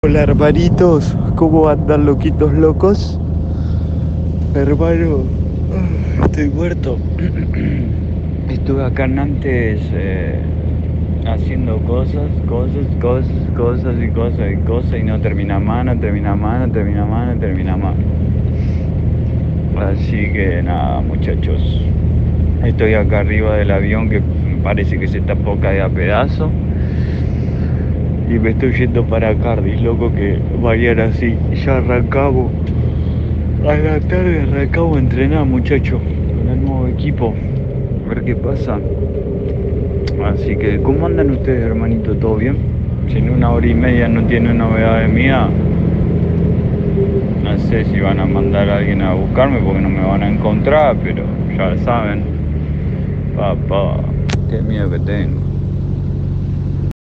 Hola hermanitos, ¿cómo andan loquitos locos? Hermano, estoy muerto. Estuve acá antes haciendo cosas y no termina más, no termina más, no termina más, no termina más. Así que nada, muchachos. Estoy acá arriba del avión que me parece que se está por caer a pedazos. Y me estoy yendo para Cardiff, loco, que mañana sí, ya arrancamos. A la tarde arrancamos a entrenar, muchachos, con el nuevo equipo. A ver qué pasa. Así que, ¿cómo andan ustedes, hermanito? ¿Todo bien? Si en una hora y media no tienen novedades mías, no sé si van a mandar a alguien a buscarme porque no me van a encontrar, pero ya saben. Papá, qué miedo que tengo.